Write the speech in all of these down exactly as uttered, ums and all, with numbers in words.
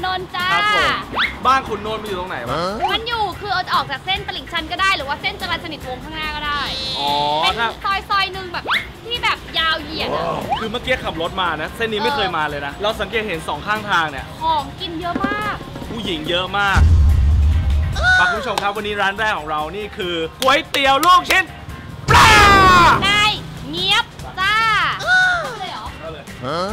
นนท์จ้าบ้านขุนนนท์มันอยู่ตรงไหนวะมันอยู่คือเอาจะออกจากเส้นตลิ่งชันก็ได้หรือว่าเส้นจรัญสนิทวงศ์ข้างหน้าก็ได้อ๋อเป็นซอยซอยหนึ่งแบบที่แบบยาวเหยียดอะคือเมื่อกี้ขับรถมานะเส้นนี้ไม่เคยมาเลยนะเราสังเกตเห็นสองข้างทางเนี่ยของกินเยอะมากผู้หญิงเยอะมากคุณผู้ชมครับวันนี้ร้านแรกของเรานี่คือก๋วยเตี๋ยวลูกชิ้นปลานายเงียบจ้าเลยเหรอเลย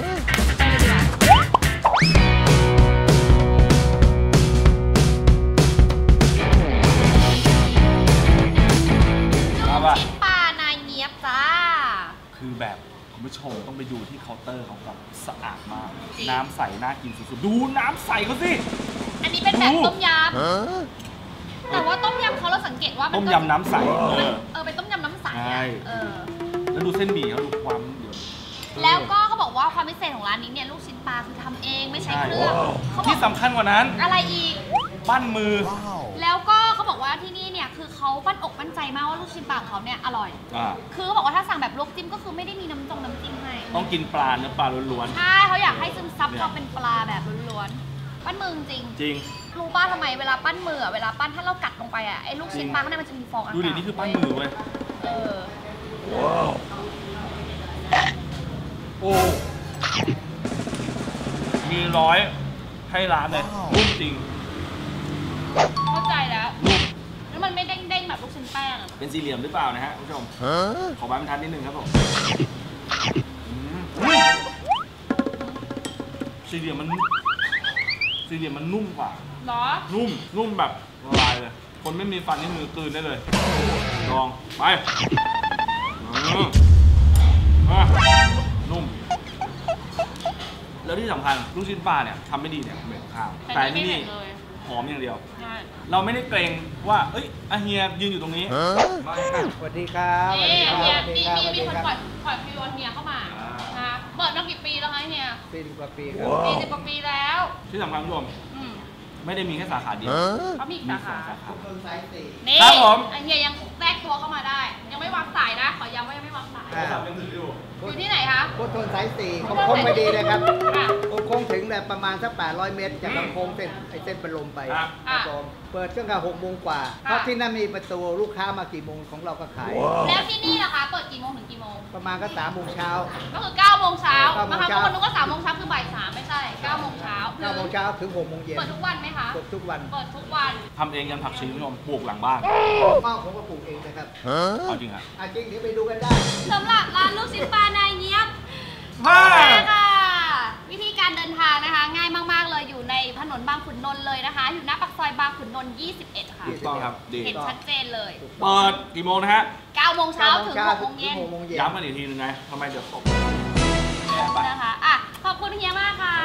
ชิ้นปลานายเงียบจ้าคือแบบคุณผู้ชมต้องไปดูที่เคาน์เตอร์เขาแบบสะอาดมากน้ำใสน่ากินสุดๆดูน้ำใสเขาสิอันนี้เป็นแบบต้มยำแต่ว่าต้มยำเขาเราสังเกตว่าต้มยำน้ำใสเออเออเป็นต้มยำน้ำใสเออแล้วดูเส้นหมี่เขาดูความเดือดแล้วก็เขาบอกว่าความพิเศษของร้านนี้เนี่ยลูกชิ้นปลาคือทำเองไม่ใช้เครื่องที่สำคัญกว่านั้นอะไรอีกปั้นมือแล้วก็เขาบอกว่าที่นี่เนี่ยคือเขาปั้นอกปั้นใจมากว่าลูกชิ้นปลาเขาเนี่ยอร่อยคือเขาบอกว่าถ้าสั่งแบบลวกจิ้มก็คือไม่ได้มีน้ำจงน้ำจิ้มให้ต้องกินปลาเนื้อปลาล้วนๆใช่เขาอยากให้ซึมซับความเป็นปลาแบบล้วนๆปั้นมือจริงจริงรู้ป้าทำไมเวลาปั้นมือเวลาปั้นถ้าเรากัดลงไปอ่ะไอ้ลูกชิ้นปลาข้างในมันจะมีฟองอากาศดูดินี่คือปั้นมือเว้ยเออว้าวโอ้มีร้อยให้ร้านเลยนุ่มจริงเข้าใจแล้วนุ่มแล้วมันไม่เด้งๆแบบลูกชิ้นแป้งเป็นสี่เหลี่ยมหรือเปล่านะฮะคุณผู้ชมขอใบบรรทัดนิดนึงครับผมสี่เหลี่ยมมันสี่เหลี่ยมมันนุ่มกว่าหรอนุ่มนุ่มแบบละลายเลยคนไม่มีฟันนี่มือกลืนได้เลยลองไปนุ่มแล้วที่สำคัญลูกชิ้นปลาเนี่ยทำไม่ดีเนี่ยเหม็นข้าวแต่ที่นี่หอมอย่างเดียวเราไม่ได้เกรงว่าเอ้ยอาเฮียยืนอยู่ตรงนี้สวัสดีครับนี่เฮียมีมีมีคนปล่อยปล่อยพิวเฮียเข้ามานะเปิดมากี่ปีแล้วคะเฮียสี่สิบกว่าปีครับสี่สิบกว่าปีแล้วที่สำคัญคุณผู้ชมไม่ได้มีแค่สาขาเดียวเขามีสาขานี่ครับผมไอเฮียยังแทรกตัวเข้ามาได้ยังไม่วางสายนะขอย้ำว่ายังไม่วางสายอยู่ที่ไหนคะพุทธนสายสี่คงคงไม่ดีเลยครับคงคงถึงแบบประมาณสักแปดร้อยเมตรจากโค้งเส้นไอเส้นเป็นลมไปครับผมเปิดตั้งแต่หกโมงกว่าเพราะที่นั่นมีประตูลูกค้ามากี่โมงของเราก็ขายแล้วที่นี่ล่ะคะเปิดกี่โมงถึงกี่โมงประมาณก็สามโมงเช้าก็คือเก้าโมงเช้าบางครั้งคนนึกว่าสามโมงเช้าคือบ่ายสามไม่ใช่เก้าโมงเช้าเก้าโมงเช้าถึงหกโมงเย็นเปิดทุกวันไหมคะเปิดทุกวันเปิดทุกวันทำเองยันผักชีคุณผู้ชมปลูกหลังบ้านบ้านผมก็ปลูกเองนะครับเอาจริงอ่ะจริงเดี๋ยวไปดูกันได้สำหรับร้านลูกชิ้นปลานายเงียบค่ะวิธีการเดินทางนะคะง่ายมากๆเลยอยู่ในถนนบางขุนนนท์เลยนะคะอยู่หน้าปากซอยบางขุนนนท์ยี่สิบเอ็ดค่ะถูกต้องครับเห็นชัดเจนเลยเปิดกี่โมงนะฮะเก้าโมงเช้าถึงหกโมงเย็นย้ำกันอีกทีนึงไงทำไมเดี๋ยวตกนะคะอ่ะขอบคุณเฮียมากค่ะ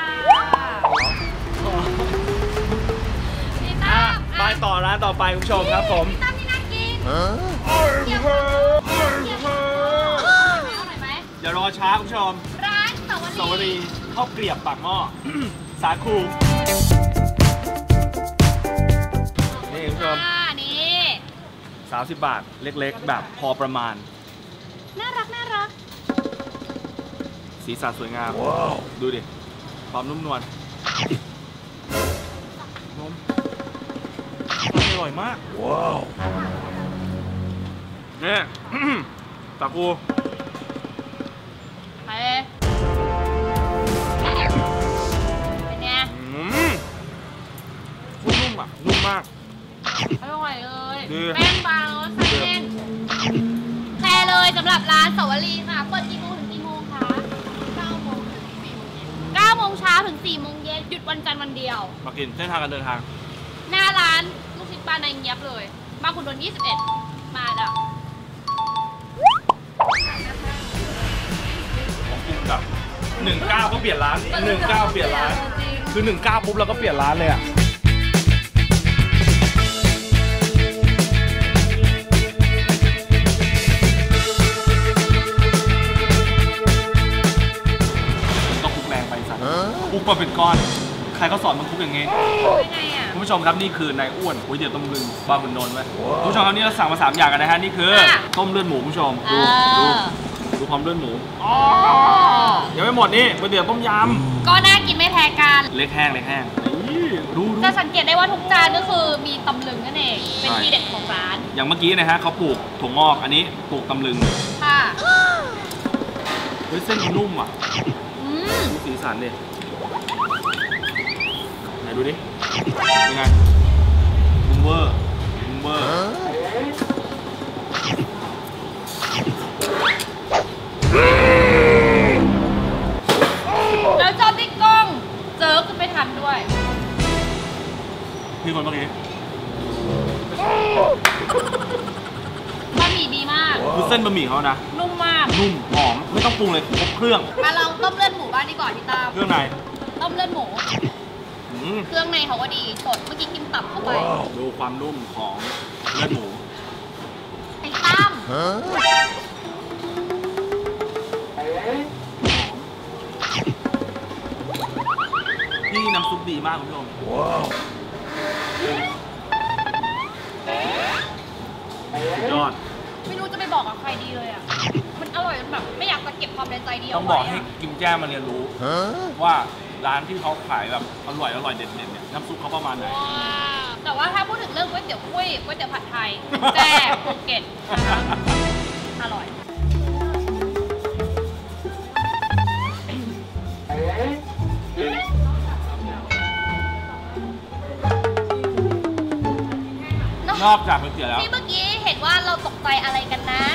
พี่ตั้มไปต่อร้านต่อไปคุณผู้ชมครับผมพี่ตั้มที่น่ากินเกี่ยวเกี่ยวอย่ารอช้าคุณผู้ชมร้านสวรีข้าวเกลียบปากหม้อสาคูนี่คุณผู้ชมนี่สามสิบบาทเล็กๆแบบพอประมาณน่ารักน่ารักสีสันสวยงามดูดิความนุ่มนวลนมอร่อยมากว้าวเนี่ยสาคูไปเป็นไงอืมนุ่มอ่ะนุ่มมากอร่อยเลยแป้งบางแล้วใส่เส้นแค่เลยสำหรับร้านสวรีค่ะเปิดกี่โมงถึงกี่โมงคะเก้าโมงถึงสี่โมงเย็นเก้าโมงเช้าถึงสี่โมงเย็นหยุดวันจันทร์วันเดียวมากินเส้นทางการเดินทางหน้าร้านลูกชิ้นปลาในเงียบเลยบางขุนนนท์ยี่สิบเอ็ดมาเด้อหนึ่งเก้าก็เปลี่ยนร้านหนึ่งเก้าเปลี่ยนร้านคือหนึ่งเก้าปุ๊บเราก็เปลี่ยนร้านเลยอ่ะต้องคลุกแรงไปสักคลุกมาเป็นก้อนใครเขาสอนมันคลุกอย่างงี้คุณผู้ชมครับนี่คือนายอ้วนก๋วยเตี๋ยวต้มลึงบางขุนนนท์ไว้คุณผู้ชมครับนี่เราสั่งมาสามอย่างกันนะฮะนี่คือต้มเลือดหมูคุณผู้ชมดูดูดูความเลือดหมูอ๋อยังไม่หมดนี่ก๋วยเตี๋ยวต้มยำก็น่ากินไม่แพ้กันเล็กแห้งเล็กแห้งดูจะสังเกตได้ว่าทุกจานก็คือมีตำลึงนั่นเองเป็นที่เด็ดของร้านอย่างเมื่อกี้นะฮะเขาปลูกถั่วงอกอันนี้ปลูกตำลึงค่ะเฮ้ยเส้นนุ่มอ่ะดูสีสันดิไหนดูดิยังไงบุ้มเวอร์บุ้มเวอร์แล้วจอมที่กล้องเจอขึ้นไปทันด้วยพี่คนเมื่อกี้บะหมี่ดีมากคือเส้นบะหมี่เขานะนุ่มมากนุ่มหอมไม่ต้องปรุงเลยครบเครื่องมาลองต้มเลือดหมูบ้างดีกว่าพี่ตามเครื่องในต้มเลือดหมูเครื่องในเขาก็ดีสดเมื่อกี้กินตับเข้าไปดูความนุ่มของเลือดหมูไอ้ตั้มนี่น้ำซุปดีมากคุณผู้ชมยอดไม่รู้จะไปบอกกับใครดีเลยอ่ะมันอร่อยจนแบบไม่อยากจะเก็บความในใจเดียวต้องบอกให้กิมแจ้มาเรียนรู้ว่าร้านที่เขาขายแบบอร่อยอร่อยเด็ดๆเนี่ยน้ำซุปเขาประมาณไหนแต่ว่าถ้าพูดถึงเรื่องก๋วยเตี๋ยวกุ้ยก๋วยเตี๋ยวผัดไทยแจ้ภูเก็ตอร่อยนอกจากก๋วยเตี๋ยวแล้วที่เมื่อกี้เห็นว่าเราตกใจอะไรกันนั้น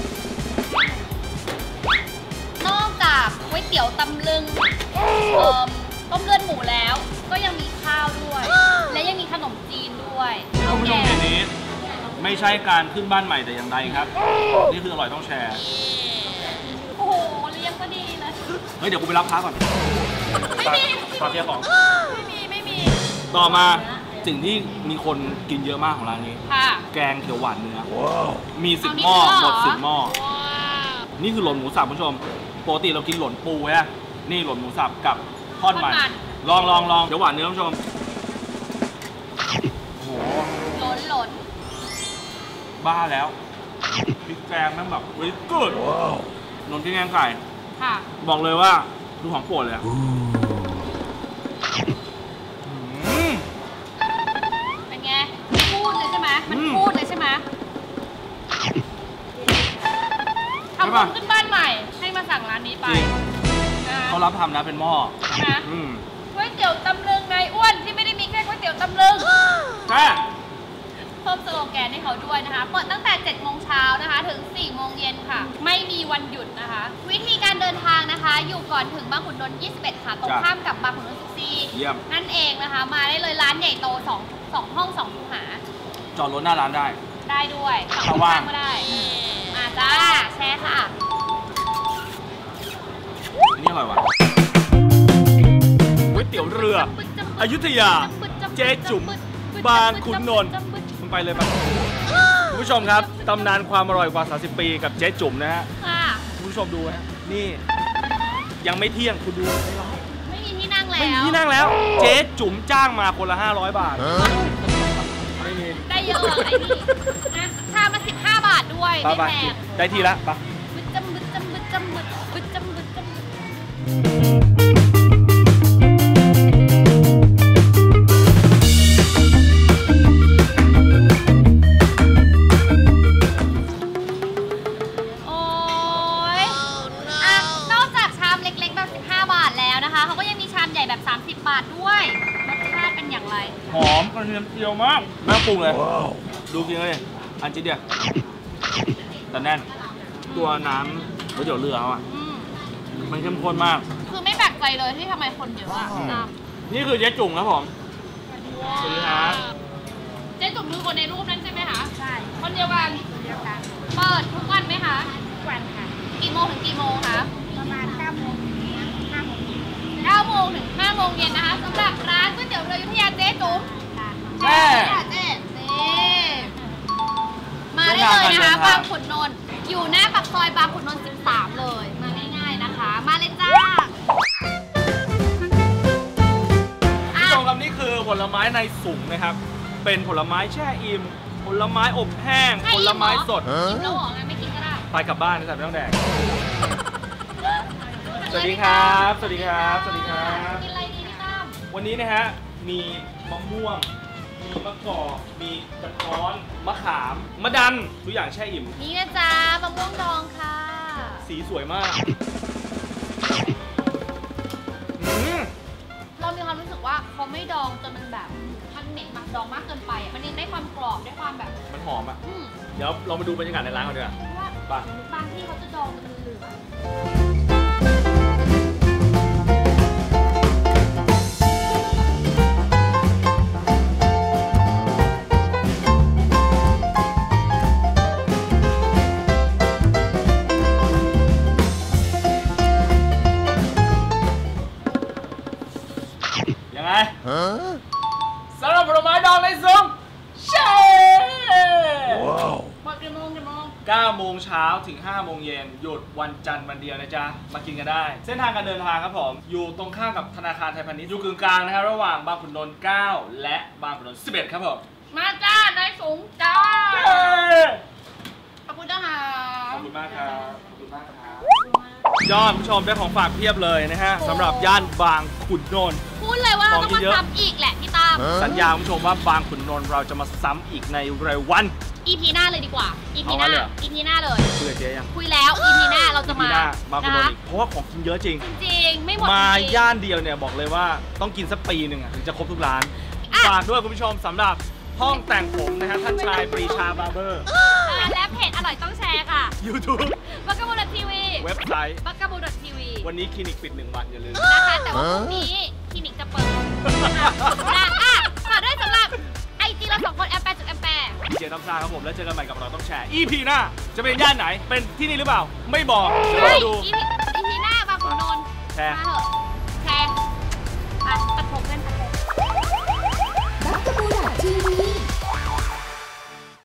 นอกจากก๋วยเตี๋ยวตำลึงต้มเลือดหมูแล้วก็ยังมีข้าวด้วยและยังมีขนมจีนด้วยคุณผู้ชมเมนูนี้ไม่ใช่การขึ้นบ้านใหม่แต่อย่างใดครับนี่คืออร่อยต้องแชร์โอ้โหเลี้ยงก็ดีเลยเฮ้ยเดี๋ยวกูไปรับค้าก่อนไม่มีฝากเทียของไม่มีไม่มีต่อมาสิ่งที่มีคนกินเยอะมากของร้านนี้แกงเขียวหวานเนื้อมีสิบหม้อหมดสิบหม้อนี่คือหล่นหมูสับคุณผู้ชมปกติเรากินหล่นปูใช่ไหมนี่หล่นหมูสับกับทอดมันลองลองลองเขียวหวานเนื้อคุณผู้ชมโอ้โหหล่นหล่นบ้าแล้วพริกแกงแม่งแบบเฮ้ยกูดนนที่แกงไก่บอกเลยว่าดูของโปรดเลยพูดเลยใช่ไหมมันพูดเลยใช่ไหมทำบุญขึ้นบ้านใหม่ให้มาสั่งร้านนี้ไปเขารับทำนะเป็นหม้อนะก๋วยเตี๋ยวตำลึงนายอ้วนที่ไม่ได้มีแค่ก๋วยเตี๋ยวตำลึงใช่เพิ่มสโลแกนให้เขาด้วยนะคะเปิดตั้งแต่เจ็ดโมงเช้านะคะถึงสี่โมงเย็นค่ะไม่มีวันหยุดนะคะวิธีการเดินทางนะคะอยู่ก่อนถึงบางขุนนนท์ยี่สิบเอ็ดค่ะตรงข้ามกับบางขุนนนท์สิบสี่นั่นเองนะคะมาได้เลยร้านใหญ่โตสองสองห้องสองคูหาจอดรถหน้าร้านได้ได้ด้วยขับว่างก็ได้มาจ้าแชร์ค่ะนี่อร่อยวะก๋วยเตี๋ยวเรืออยุธยาเจ๊จุ๋มบางขุนนนท์มันไปเลยไปคุณผู้ชมครับตำนานความอร่อยกว่าสามสิบปีกับเจ๊จุ๋มนะฮะคุณผู้ชมดูฮะนี่ยังไม่เที่ยงคุณดูไม่มีที่นั่งแล้วไม่มีที่นั่งแล้วเจ๊จุ๋มจ้างมาคนละห้าร้อยบาทได้เยอะเลยนี่ชามละสิบห้าบาทด้วยไม่แพงได้ทีละปะบึดจำบึดจำบึดจำบึดบึดจำบึดจำโอ้ยอ่ะนอกจากชามเล็กๆแบบสิบห้าบาทแล้วนะคะเขาก็ยังมีชามใหญ่แบบสามสิบบาทด้วยรสชาติเป็นอย่างไรหอมกระเทียมเจียวมากแม่ปรุงเลยดูกินเลยอันจิ๊ดเดียวแต่แน่นตัวน้ำก๋วยเตี๋ยวเรืออ่ะมันเข้มข้นมากคือไม่แปลกใจเลยที่ทำไมคนเยอะอ่ะนี่คือเจ๊จุ๋มครับผมสวัสดีครับเจ๊จุ๋มคือคนในรูปนั้นใช่ไหมคะใช่คนเดียวกันเดียวกันเปิดทุกวันไหมคะทุกวันค่ะกี่โมงถึงกี่โมงคะประมาณเก้าโมงถึงห้าโมงเก้าโมงถึงห้าโมงเย็นนะคะสำหรับร้านก๋วยเตี๋ยวเรืออยุธยาเจ๊จุ๋มเจ๊เจ๊มาได้เลยนะคะบางขุนนนท์อยู่หน้าปากซอยบางขุนนนท์สิบสามเลยมาง่ายๆนะคะมาเลยจ้าผู้ชมครับนี่คือผลไม้ในสุงนะครับเป็นผลไม้แช่อิ่มผลไม้อบแห้งผลไม้สดอิ่มแล้วหรองั้นไม่กินก็ได้ปไปกลับบ้านนะแต่ไม่ต้องแดกสวัสดีครับสวัสดีครับสวัสดีครับกินอะไรดีพี่ตั้มวันนี้นะฮะมีมะม่วงมีมะกอกมีกระท้อนมะขามมะดันทุกอย่างแช่อิ่มนี่นะจ๊ะมะม่วงดองค่ะสีสวยมากอืมเรามีความรู้สึกว่าเขาไม่ดองจนมันแบบมันเหม็นมันดองมากเกินไปอ่ะมันยังได้ความกรอบได้ความแบบมันหอมอ่ะอืมเดี๋ยวเรามาดูบรรยากาศในร้านกันดีกว่าเพราะว่าไปบางที่เขาจะดองมันเหลืองยังไงสำหรับผลไม้ดองในซุ้มเช่หมดกี่โมงกี่โมงเก้าโมงเช้าถึงห้าโมงเย็นหยุดวันจันทร์วันเดียวนะจ๊ะมากินกันได้ เส้นทางการเดินทางครับผมอยู่ตรงข้ามกับธนาคารไทยพาณิชย์อยู่กึ่งกลางนะครับระหว่างบางขุนนนท์เก้าและบางขุนนนท์สิบเอ็ดครับผมมาจ้าในสูงจ้าขอบคุณนะคะขอบคุณมากครับขอบคุณมากครับยอดผู้ชมได้ของฝากเพียบเลยนะฮะสำหรับย่านบางขุนนนท์พูดเลยว่าเราต้องของมาเยอะซ้ำอีกแหละพี่ตั้มสัญญาคุณผู้ชมว่าบางขุนนนท์เราจะมาซ้ำอีกในเร็ววันอี พี หน้าเลยดีกว่า อี พี หน้าเอางั้นเลยเหรออี พี หน้าเลยคุยกับเจ๊ยังคุยแล้ว อี พี หน้าเราจะพีมาหน้าบางขุนนนท์นะอีกเพราะว่าของกินเยอะจริงจริงๆไม่หมดมาจริงย่านเดียวเนี่ยบอกเลยว่าต้องกินสักปีหนึ่งอะถึงจะครบทุกร้านอ่ะฝากด้วยคุณผู้ชมสำหรับห้องแต่งผมนะฮะท่านชายปรีชาบาร์เบอร์และเพจอร่อยต้องแชร์ค่ะ YouTube บักกะบูดทีวีเว็บไซต์บักกะบูดทีวีวันนี้คลินิกปิดหนึ่งวันอย่าลืมนะคะ แต่ว่าพรุ่งนี้คลินิกจะเปิดนะคะนะอ่ะฝากด้วยสำหรับไอจีเราสองคนแอมแปร์จุดแอมแปร์ดีเจต้อมซ่าครับผมแล้วเจอกันใหม่กับเราต้องแชร์ อี พี หน้าจะเป็นย่านไหนเป็นที่นี่หรือเปล่า ไม่บอกเดี๋ยวใช่เราดูอีพีอีพีหน้าบางขุนนนท์แชร์มาเถอะ